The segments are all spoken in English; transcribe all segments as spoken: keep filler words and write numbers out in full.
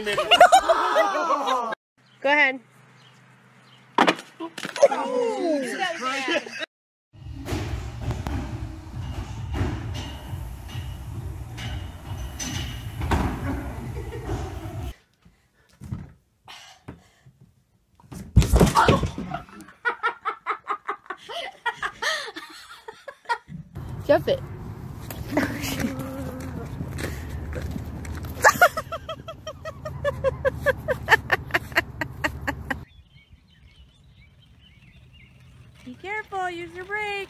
minute. Go ahead. Jump it. Be careful, use your brakes.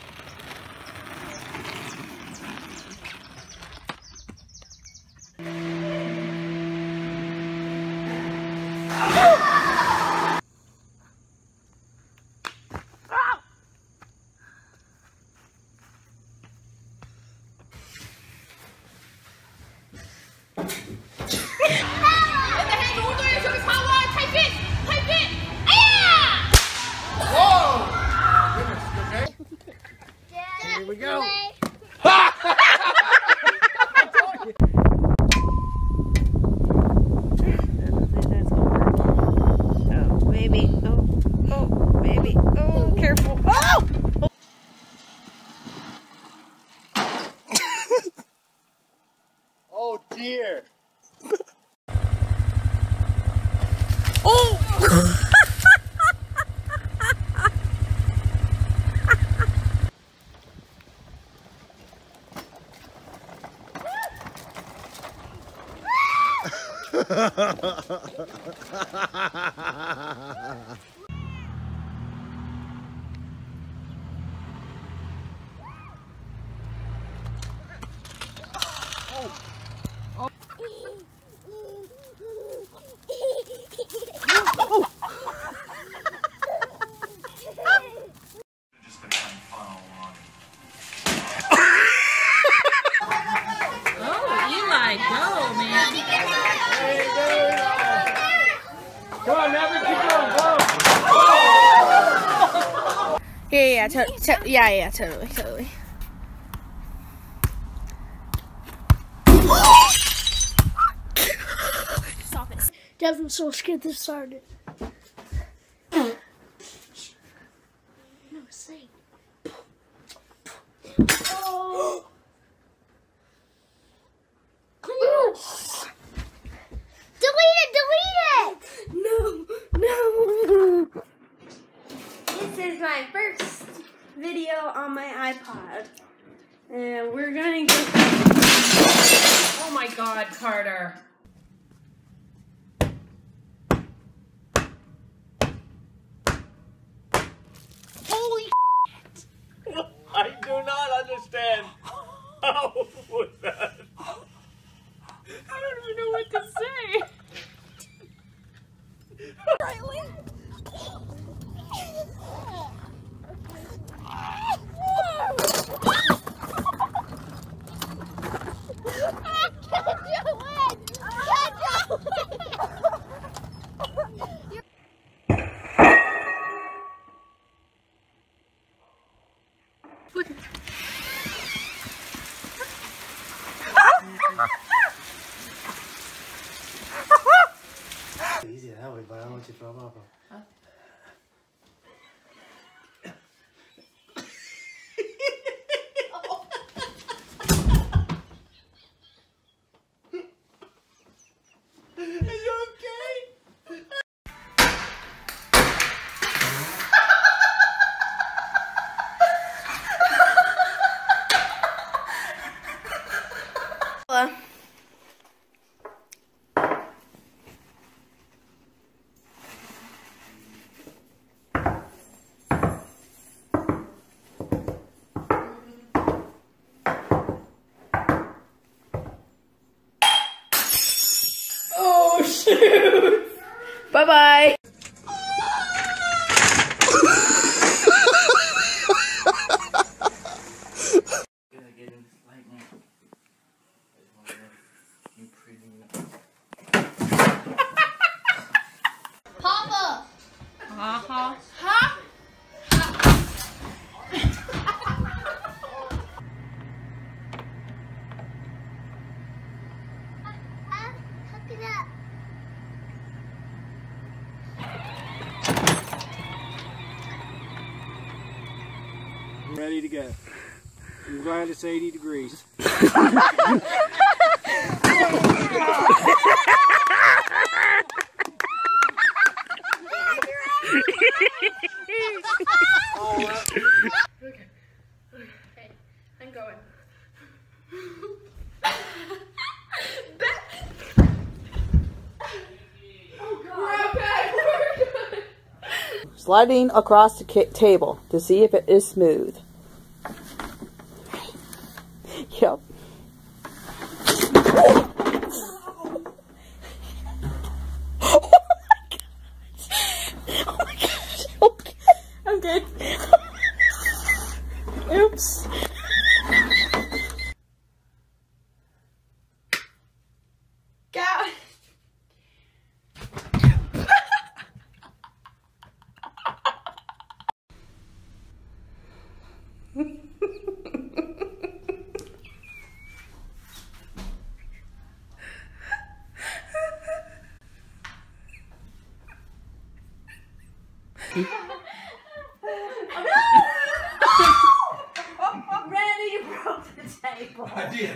Here we go. Oh, maybe. Oh, oh, maybe. Oh, careful. Oh! Oh dear. Oh! Come on, Maverick, keep going, go! Yeah, yeah, to to yeah, yeah, totally, totally. Stop it. Devin's so scared to start it. No, say. Oh. Delete it! Delete it! No, no. This is my first video on my iPod, and we're gonna get. Oh my God, Carter. Holy I do not understand. How was that? I don't even know what to say. Easy that way, but I don't want you to throw up. Oh shoot! Bye bye. Papa! Uh-huh. Huh? Hook it up. go. I'm glad it's eighty degrees. Okay. Okay. I'm going. Sliding across the table to see if it is smooth. Yep. Oh my gosh. Oh my gosh. Okay. I'm dead. Oops. God. Randy, you broke the table. I did.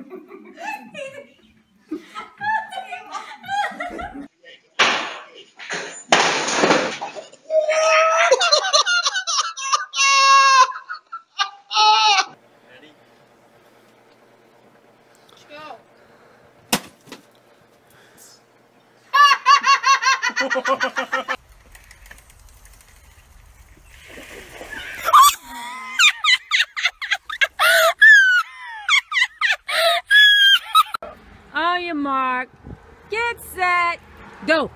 On your mark, get set, go.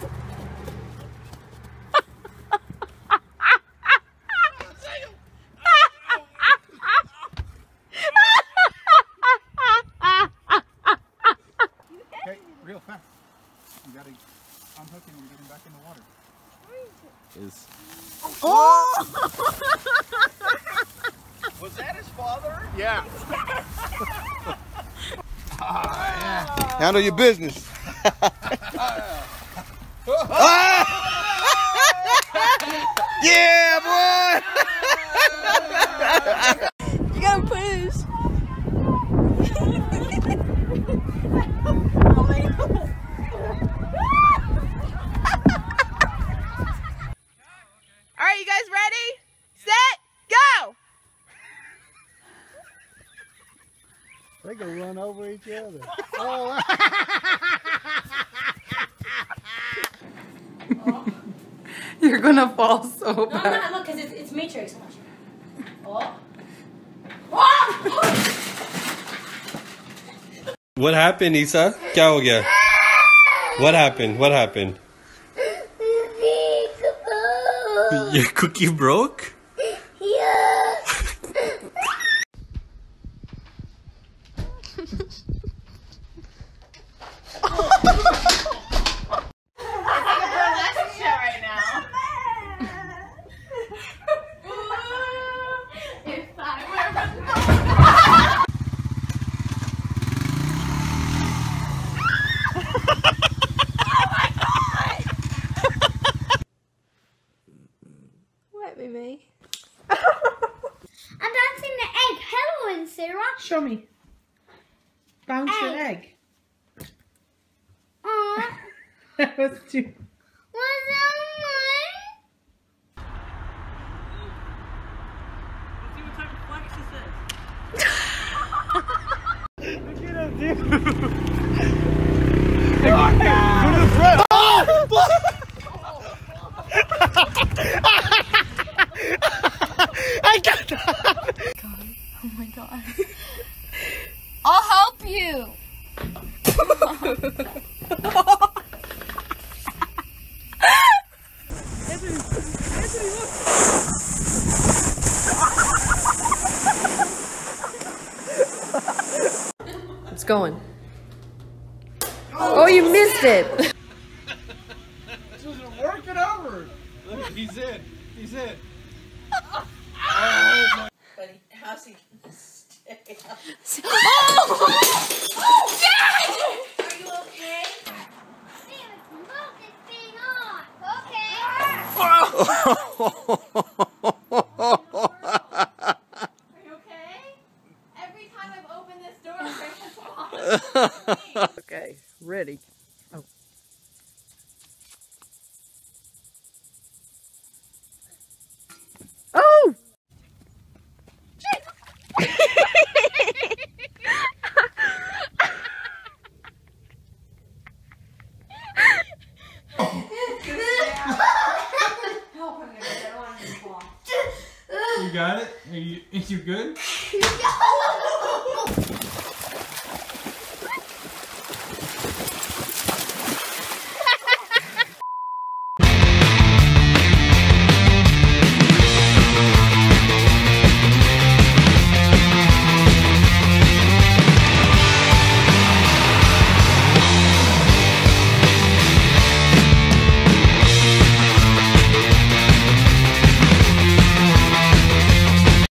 Okay, real fast. You gotta unhook him and get him back in the water. Is Oh! Was that his father? Yeah. Handle your business. Yeah, boy. You gotta push. Alright, you guys ready? Set, go! They're gonna run over each other. Oh. You're gonna fall so No, bad. I'm not. Look, because it's, it's Matrix. Oh. What happened, Isa? क्या हो गया? What happened? What happened? Your cookie broke? Yeah. What, baby? I'm dancing the egg. Hello, Sarah. Show me. Bounce your Egg. egg. Aw. That was too. Was that Look at him, dude. Go to the front. I got that. Oh my god. I'll help you. It's going. Oh, you missed it. Work it over. Look, he's in. He's in. Buddy, how's he gonna stay up? Are you okay? Sam, move this thing on. Okay. time I've opened this door, Grandpa's lost. Okay, ready.